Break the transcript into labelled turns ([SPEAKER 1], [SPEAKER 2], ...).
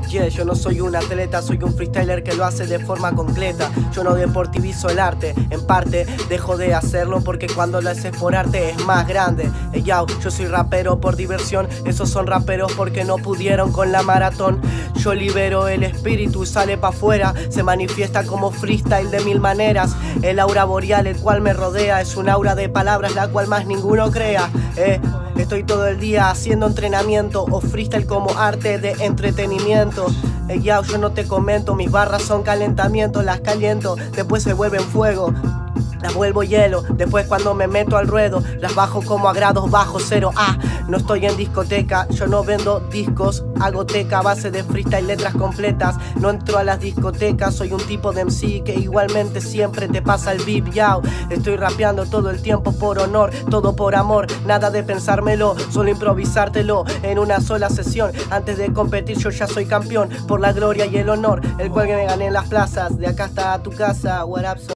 [SPEAKER 1] Yeah, yo no soy un atleta, soy un freestyler que lo hace de forma concreta. Yo no deportivizo el arte, en parte dejo de hacerlo porque cuando lo haces por arte es más grande. Yo soy rapero por diversión, esos son raperos porque no pudieron con la maratón. Yo libero el espíritu y sale pa' afuera, se manifiesta como freestyle de mil maneras. El aura boreal el cual me rodea es un aura de palabras la cual más ninguno crea. Estoy todo el día haciendo entrenamiento o freestyle como arte de entretenimiento. Yo no te comento, mis barras son calentamiento, las caliento, después se vuelven fuego. Las vuelvo hielo, después cuando me meto al ruedo las bajo como a grados bajo cero. No estoy en discoteca, yo no vendo discos, hago teca a base de freestyle, letras completas. No entro a las discotecas, soy un tipo de MC que igualmente siempre te pasa el beat. Estoy rapeando todo el tiempo por honor, todo por amor, nada de pensármelo, solo improvisártelo en una sola sesión. Antes de competir yo ya soy campeón, por la gloria y el honor, el cual me gané en las plazas. De acá hasta tu casa, what up,